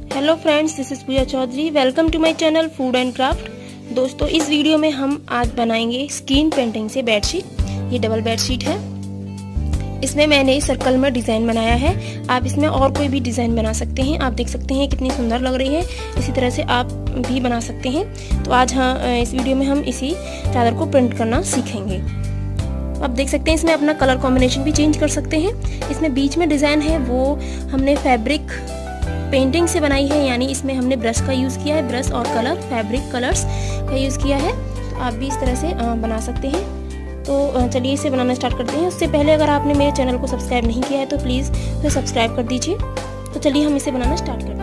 Hello friends, this is Pooja Chaudhary. Welcome to my channel food and craft. दोस्तों, इस video में हम आज बनाएंगे स्क्रीन पेंटिंग से बेडशीट। ये डबल बेडशीट है। इसमें मैंने सर्कल में डिज़ाइन बनाया है। आप इसमें और कोई भी डिज़ाइन बना सकते हैं। आप देख सकते हैं कितनी सुंदर लग रही है। इसी तरह से आप भी बना सकते हैं। तो आज इस वीडियो में हम इसी चादर को प्रिंट करना सीखेंगे। आप देख सकते हैं इसमें अपना कलर कॉम्बिनेशन भी चेंज कर सकते हैं। इसमें बीच में डिज़ाइन है वो हमने फैब्रिक पेंटिंग से बनाई है, यानी इसमें हमने ब्रश का यूज़ किया है। ब्रश और कलर, फैब्रिक कलर्स का यूज़ किया है। तो आप भी इस तरह से बना सकते हैं। तो चलिए इसे बनाना स्टार्ट करते हैं। उससे पहले अगर आपने मेरे चैनल को सब्सक्राइब नहीं किया है तो प्लीज़ उसे सब्सक्राइब कर दीजिए। तो चलिए हम इसे बनाना स्टार्ट करते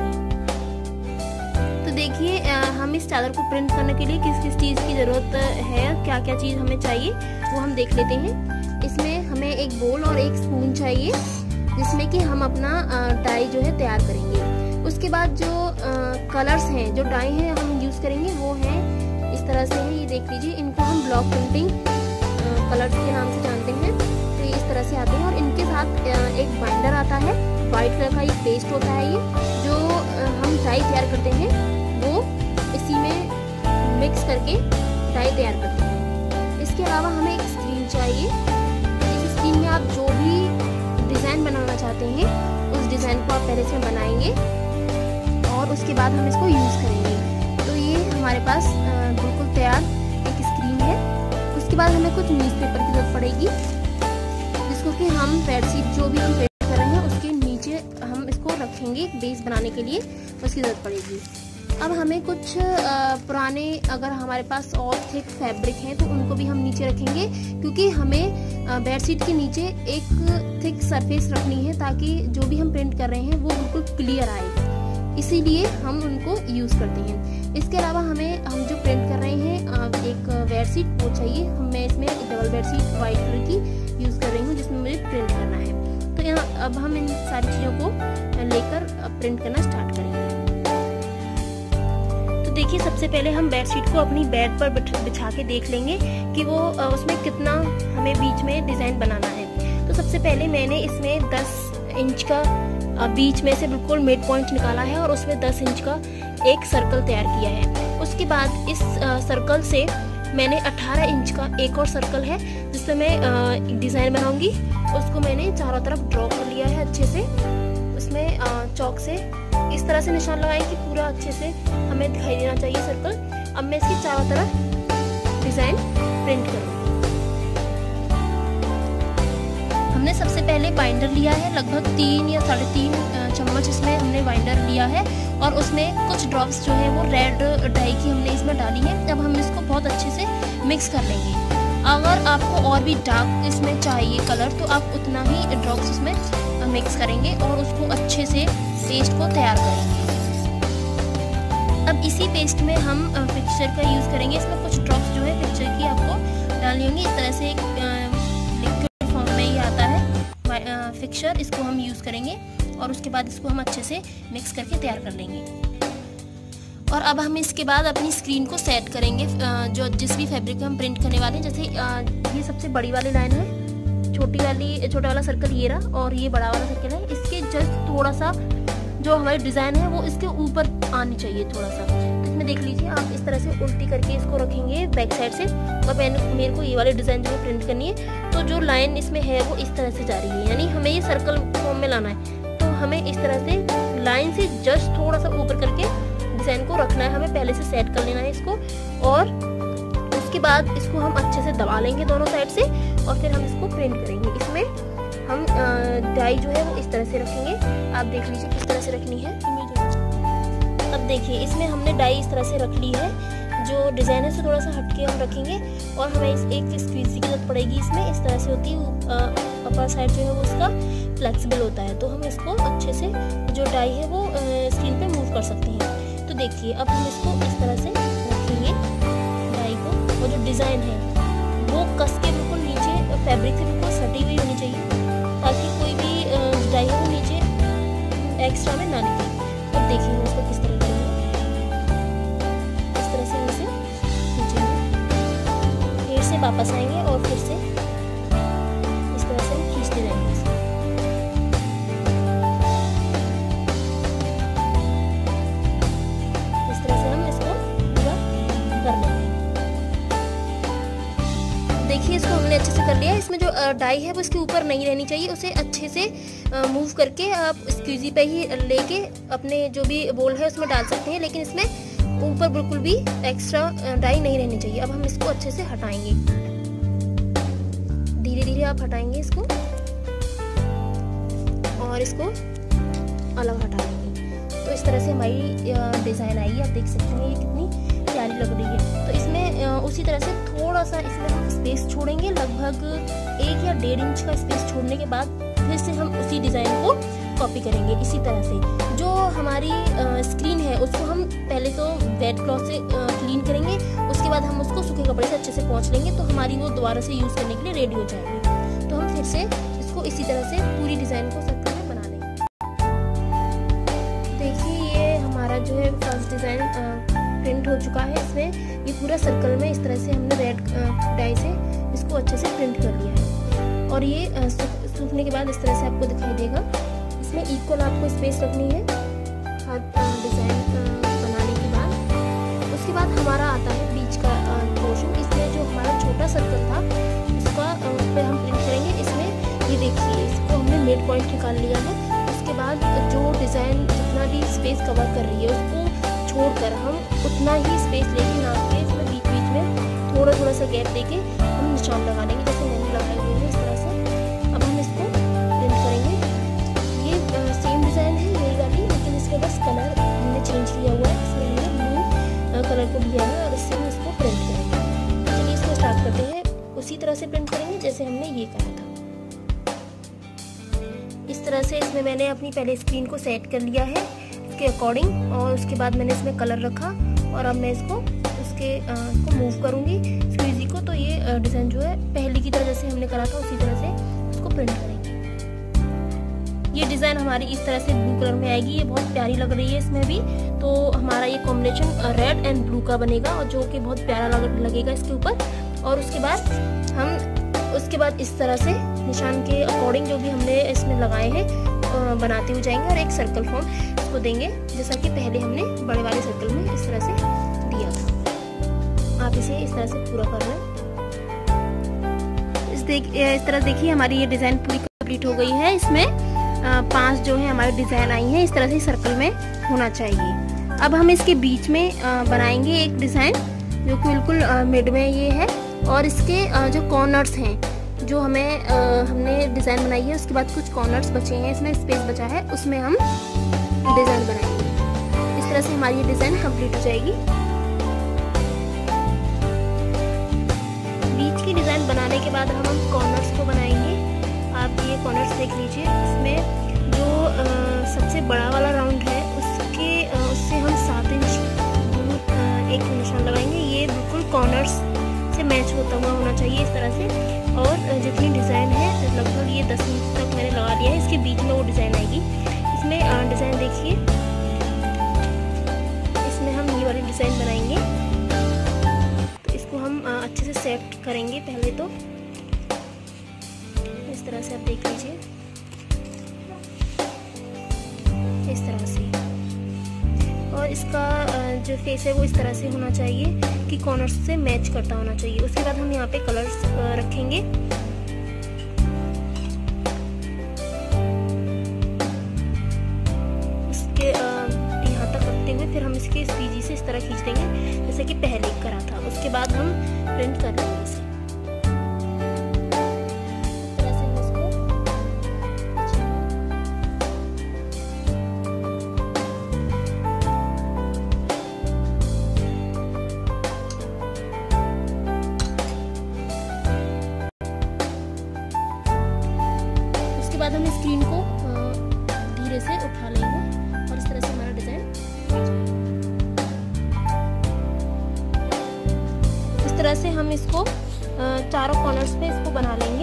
हैं। तो देखिए, हम इस चादर को प्रिंट करने के लिए किस किस चीज़ की ज़रूरत है, क्या क्या चीज़ हमें चाहिए वो हम देख लेते हैं। इसमें हमें एक बोल और एक स्पून चाहिए, जिसमें कि हम अपना डाई जो है तैयार करेंगे। उसके बाद जो कलर्स हैं, जो डाई हैं हम यूज़ करेंगे वो हैं इस तरह से है। ये देख लीजिए, इनको हम ब्लॉक प्रिंटिंग कलर्स के नाम से जानते हैं। तो ये इस तरह से आते हैं और इनके साथ एक बाइंडर आता है। वाइट कलर का ये पेस्ट होता है। ये जो हम डाई तैयार करते हैं वो इसी में मिक्स करके डाई तैयार करते हैं। इसके अलावा हमें एक स्क्रीन चाहिए। इस स्क्रीन में आप जो भी डिज़ाइन बनाना चाहते हैं उस डिज़ाइन को आप पहले से बनाएंगे और उसके बाद हम इसको यूज़ करेंगे। तो ये हमारे पास बिल्कुल तैयार एक स्क्रीन है। उसके बाद हमें कुछ न्यूज़पेपर की जरूरत पड़ेगी, जिसको कि हम बेडशीट जो भी हम प्रिंट कर रहे हैं उसके नीचे हम इसको रखेंगे। बेस बनाने के लिए उसकी ज़रूरत पड़ेगी। अब हमें कुछ पुराने, अगर हमारे पास और थिक फैब्रिक हैं तो उनको भी हम नीचे रखेंगे, क्योंकि हमें बेडशीट के नीचे एक थिक सरफेस रखनी है ताकि जो भी हम प्रिंट कर रहे हैं वो बिल्कुल क्लियर आए। इसीलिए हम उनको यूज़ करते हैं। इसके अलावा हम जो प्रिंट कर रहे हैं एक बेडशीट वो चाहिए। मैं इसमें डबल बेडशीट वाइट कलर की यूज़ कर रही हूँ, जिसमें मुझे प्रिंट करना है। तो यहाँ अब हम इन सारी चीज़ों को लेकर प्रिंट करना स्टार्ट करेंगे। देखिए, सबसे पहले हम बेडशीट को अपनी बेड पर बिछा के देख लेंगे कि वो उसमें कितना हमें बीच में डिज़ाइन बनाना है। तो सबसे पहले मैंने इसमें 10 इंच का बीच में से बिल्कुल मिड पॉइंट निकाला है और उसमें 10 इंच का एक सर्कल तैयार किया है। उसके बाद इस सर्कल से मैंने 18 इंच का एक और सर्कल है, जिसमें मैं डिज़ाइन बनाऊंगी। उसको मैंने चारों तरफ ड्रॉ कर लिया है अच्छे से। उसमें चौक से इस तरह से निशान लगाएं कि पूरा अच्छे से हमें दिखाई देना चाहिए सर्कल। अब मैं इसकी चारों तरफ डिज़ाइन प्रिंट करूँगी। हमने सबसे पहले बाइंडर लिया है, लगभग 3 या 3.5 चम्मच इसमें हमने बाइंडर लिया है और उसमें कुछ ड्रॉप्स जो है वो रेड डाई की हमने इसमें डाली है। अब हम इसको बहुत अच्छे से मिक्स कर लेंगे। अगर आपको और भी डार्क इसमें चाहिए कलर तो आप उतना ही ड्रॉप्स इसमें मिक्स करेंगे और उसको अच्छे से पेस्ट को तैयार करेंगे। अब इसी पेस्ट में हम पिक्चर का यूज़ करेंगे। इसमें कुछ ड्रॉप्स जो है पिक्चर की आपको डालनी होंगी। इस तरह से एक लिक्विड फॉर्म में ये आता है पिक्चर, इसको हम यूज़ करेंगे और उसके बाद इसको हम अच्छे से मिक्स करके तैयार कर लेंगे। और अब हम इसके बाद अपनी स्क्रीन को सेट करेंगे। जो जिस भी फैब्रिक हम प्रिंट करने वाले हैं, जैसे ये सबसे बड़ी वाली लाइन है, छोटा वाला सर्कल ये रहा और ये बड़ा वाला सर्कल है। इसके जस्ट थोड़ा सा जो हमारी डिज़ाइन है वो इसके ऊपर आनी चाहिए थोड़ा सा। तो इसमें देख लीजिए, आप इस तरह से उल्टी करके इसको रखेंगे बैक साइड से। और मेरे को ये वाली डिज़ाइन जो है प्रिंट करनी है, तो जो लाइन इसमें है वो इस तरह से जा रही है, यानी हमें ये सर्कल फॉर्म में लाना है। तो हमें इस तरह से लाइन से जस्ट थोड़ा सा ऊपर करके डिज़ाइन को रखना है। हमें पहले से सेट कर लेना है इसको और उसके बाद इसको हम अच्छे से दबा लेंगे दोनों साइड से और फिर हम इसको प्रिंट करेंगे। इसमें हम डाई जो है वो इस तरह से रखेंगे। आप देख लीजिए किस तरह से रखनी है। अब देखिए, इसमें हमने डाई इस तरह से रख ली है। जो डिज़ाइन है उसे थोड़ा सा हटके हम रखेंगे और हमें एक स्क्वीज़ की जरूरत पड़ेगी। इसमें इस तरह से होती है, अपर साइड जो है वो उसका फ्लेक्सिबल होता है, तो हम इसको अच्छे से जो डाई है वो स्क्रीन पे मूव कर सकते हैं। तो देखिए, अब हम इसको इस तरह से रखेंगे डाई को, और जो डिज़ाइन है वो कस के बिल्कुल नीचे फैब्रिक से बिल्कुल सटी हुई होनी चाहिए, ताकि कोई भी डाई है वो नीचे एक्स्ट्रा में ना निकले। अब देखिए हम इसको किस तरह करेंगे। इस तरह से इसे खींचेंगे, फिर से वापस आएंगे और फिर से इस तरह से हम खींचते जाएंगे। इसमें जो डाई है वो इसके ऊपर नहीं रहनी चाहिए, उसे अच्छे से मूव करके आप स्क्वीजी पे ही लेके अपने जो भी बोल है उसमें डाल सकते हैं, लेकिन इसमें ऊपर बिल्कुल भी एक्स्ट्रा डाई नहीं रहनी चाहिए। अब हम इसको अच्छे से हटाएंगे, धीरे धीरे आप हटाएंगे इसको और इसको अलग हटा लेंगे। तो इस तरह से हमारी डिज़ाइन आई है, आप देख सकते हैं ये कितनी प्यारी लग रही है। तो इसमें उसी तरह से थोड़ा सा इसमें हम स्पेस छोड़ेंगे, लगभग 1 या 1.5 इंच का स्पेस छोड़ने के बाद फिर से हम उसी डिज़ाइन को कॉपी करेंगे। इसी तरह से जो हमारी स्क्रीन है उसको हम पहले तो वेट क्लॉथ से क्लीन करेंगे, उसके बाद हम उसको सूखे कपड़े से अच्छे से पोंछ लेंगे, तो हमारी वो दोबारा से यूज़ करने के लिए रेडी हो जाएगी। तो हम फिर से इसको इसी तरह से पूरी डिज़ाइन को सर्कल में बना लेंगे। देखिए ये हमारा जो है फर्स्ट डिज़ाइन प्रिंट हो चुका है। इसमें ये पूरा सर्कल में इस तरह से हमने रेड डाई से इसको अच्छे से प्रिंट कर लिया है, और ये सूखने के बाद इस तरह से आपको दिखाई देगा। इसमें इक्वल आपको स्पेस रखनी है हर डिज़ाइन बनाने के बाद। उसके बाद हमारा आता है बीच का पोर्शन। इसमें जो हमारा छोटा सर्कल था उसका उस पर हम प्रिंट करेंगे। इसमें ये देखिए इसको हमने मिड पॉइंट निकाल लिया है। उसके बाद जो डिज़ाइन जितना भी स्पेस कवर कर रही है उसको छोड़कर हम उतना ही स्पेस लेके नाप के इसमें बीच बीच में थोड़ा थोड़ा सा गैप देके हम निशान लगा लेंगे, जैसे मैंने लगाए हुए हैं इस तरह से। अब हम इसको प्रिंट करेंगे। ये सेम डिज़ाइन है यही वाली, लेकिन इसमें बस कलर हमने चेंज किया हुआ है। इसमें हमने ब्लू कलर को लिया है और इससे हम इसको प्रिंट करेंगे। चलिए इसको स्टार्ट करते हैं। उसी तरह से प्रिंट करेंगे जैसे हमने ये करा था। इस तरह से इसमें मैंने अपनी पहले स्क्रीन को सेट कर लिया है उसके अकॉर्डिंग, और उसके बाद मैंने इसमें कलर रखा और अब मैं इसको इसको मूव करूँगी स्क्वीजी को। तो ये डिज़ाइन जो है पहले की तरह जैसे हमने करा था उसी तरह से उसको प्रिंट करेंगे। ये डिज़ाइन हमारी इस तरह से ब्लू कलर में आएगी, ये बहुत प्यारी लग रही है इसमें भी। तो हमारा ये कॉम्बिनेशन रेड एंड ब्लू का बनेगा और जो कि बहुत प्यारा लगेगा इसके ऊपर। और उसके बाद इस तरह से निशान के अकॉर्डिंग जो भी हमने इसमें लगाए हैं बनाते हुए जाएंगे और एक सर्कल फॉर्म इसको देंगे, जैसा कि पहले हमने बड़े वाले सर्कल में इस तरह से दिया था। आप इसे इस तरह से पूरा कर लें। इस तरह देखिए हमारी ये डिज़ाइन पूरी कंप्लीट हो गई है। इसमें 5 जो है हमारी डिज़ाइन आई है, इस तरह से सर्कल में होना चाहिए। अब हम इसके बीच में बनाएंगे एक डिज़ाइन जो कि बिल्कुल मिड में ये है, और इसके जो कॉर्नर्स हैं जो हमने डिज़ाइन बनाई है उसके बाद कुछ कॉर्नर्स बचे हैं, इसमें स्पेस बचा है, उसमें हम डिज़ाइन बनाएंगे। इस तरह से हमारी ये डिज़ाइन कंप्लीट हो जाएगी। बीच की डिज़ाइन बनाने के बाद हम कॉर्नर्स को बनाएंगे। आप ये कॉर्नर्स देख लीजिए, इसमें जो सबसे बड़ा वाला राउंड है उससे हम 7 इंच दूर एक निशान लगाएंगे। ये बिल्कुल कॉर्नर्स से मैच होता हुआ होना चाहिए इस तरह से। और जितनी डिज़ाइन है लगभग ये 10 इंच तक मैंने लगा दिया है, इसके बीच में वो डिज़ाइन आएगी। इसमें डिज़ाइन देखिए, इसमें हम ये वाली डिज़ाइन बनाएंगे। तो इसको हम अच्छे से सेट करेंगे पहले तो इस तरह से, आप देख लीजिए इस तरह से। और इसका जो फेस है वो इस तरह से होना चाहिए कि कॉर्नर्स से मैच करता होना चाहिए। उसके बाद हम यहाँ पे कलर्स रखेंगे। इसके यहाँ तक रखते हुए फिर हम इसके स्क्वीजी से इस तरह खींच देंगे जैसे कि पहले करा था। उसके बाद हम प्रिंट कर लेंगे इसे। बाद हम स्क्रीन को धीरे से उठा लेंगे और इस तरह से हमारा डिज़ाइन इस तरह से हम इसको चारों कॉर्नर्स पे इसको बना लेंगे।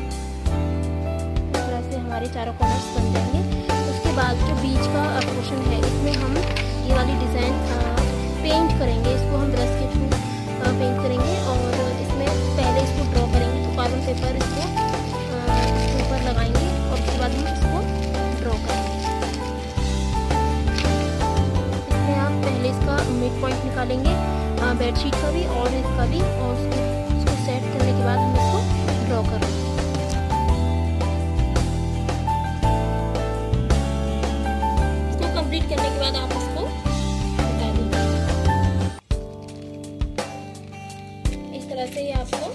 इस तरह से हमारे चारों कॉर्नर्स बन जाएंगे। उसके बाद जो बीच का पोर्शन है इसमें हम ये वाली डिज़ाइन पेंट करेंगे। इसको हम ब्रश के थ्रू पेंट करेंगे और इसमें पहले इसको ड्रॉ करेंगे। तो कार्बन पेपर इसको ऊपर लगाएंगे और उसके बाद हम इसको ड्रॉ करेंगे। इसमें आप पहले इसका मिड पॉइंट निकालेंगे बेडशीट का भी और इसका भी, और उसको सेट करने के बाद हम इसको ड्रॉ करेंगे। कंप्लीट करने के बाद आप इसको हटा दीजिए। इस तरह से ये आपका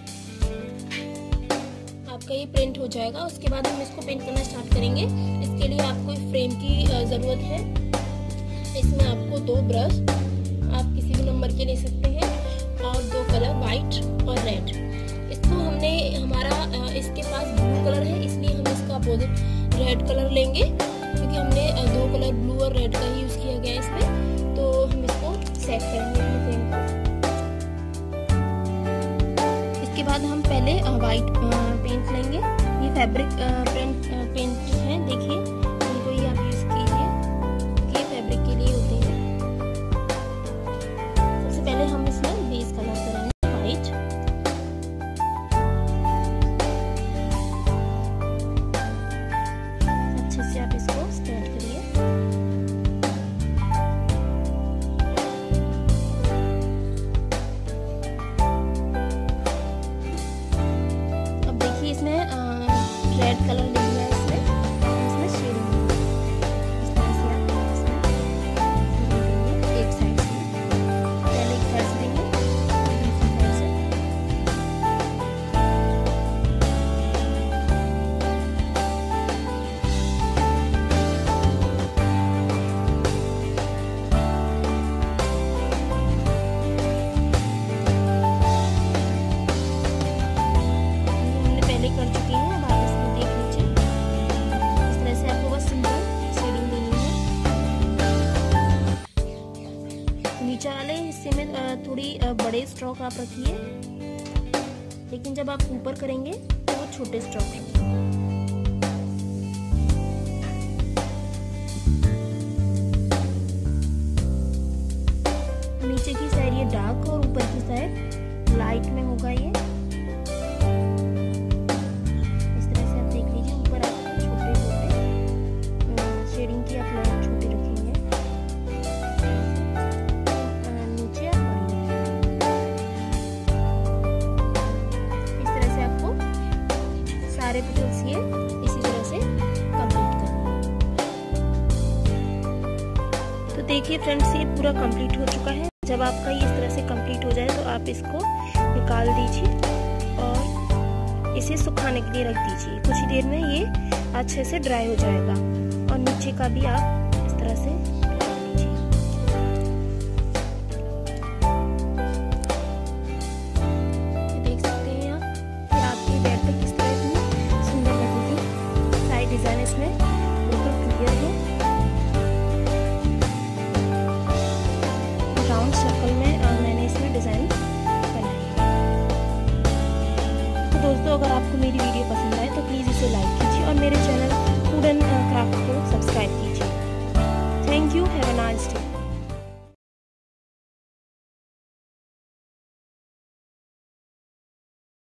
ये प्रिंट हो जाएगा। उसके बाद हम इसको पेंट करना स्टार्ट करेंगे। इसके लिए आपको फ्रेम की ज़रूरत है। इसमें आपको 2 ब्रश, आप किसी भी नंबर के ले सकते हैं, और 2 कलर व्हाइट और रेड। इसको हमने इसके पास ब्लू कलर है, इसलिए हम इसका अपोजिट रेड कलर लेंगे, क्योंकि हमने 2 कलर ब्लू और रेड का ही यूज किया गया है इसमें। तो हम इसको सेट करेंगे अपने फ्रेम को। इसके बाद हम पहले व्हाइट पेंट लेंगे। ये फैब्रिक पेंट है, देखिए इनको ही आप यूज कीजिए, ये फैब्रिक के लिए होते हैं। सबसे पहले हम इसमें बेस कलर करेंगे व्हाइट। अच्छे से आप इसको स्प्रेड करिए। इसमें रेड कलर ले लिया है, इसमें शेडिंग इस तरह से आप इसमें एक साइड से पहले एक साइड से देंगे, दूसरी साइड से। कर चुकी हैं, अब आप इसको देख लीजिए। इस तरह से आपको बस सिंपल शेडिंग देनी है। नीचे वाले हिस्से में थोड़ी बड़े स्ट्रोक आप रखिए, लेकिन जब आप ऊपर करेंगे तो वो छोटे स्ट्रोक रखिए। नीचे की साइड ये डार्क और ऊपर की साइड लाइट में होगा ये। शेडिंग की आप लाइन छोटी रखेंगे, नीचे आप बड़ी इस तरह से आपको सारे पेटल्स ये इसी तरह से कंप्लीट करना है। तो देखिए फ्रेंड्स, ये पूरा कंप्लीट हो चुका है। जब आपका ये इस तरह से कंप्लीट हो जाए तो आप इसको निकाल दीजिए और इसे सुखाने के लिए रख दीजिए। कुछ ही देर में ये अच्छे से ड्राई हो जाएगा। और नीचे का भी आप इस तरह से कर लीजिए। देख सकते हैं आप कि आपकी बैग पे किस तरह इतनी सुंदर लगी थी। साइड डिजाइन इसमें बिल्कुल क्लियर है। राउंड सर्कल में मैंने इसमें डिजाइन बनाई है। तो दोस्तों, अगर आपको मेरी वीडियो पसंद आए तो प्लीज इसे लाइक कीजिए और मेरे चैनल फूड एंड क्राफ्ट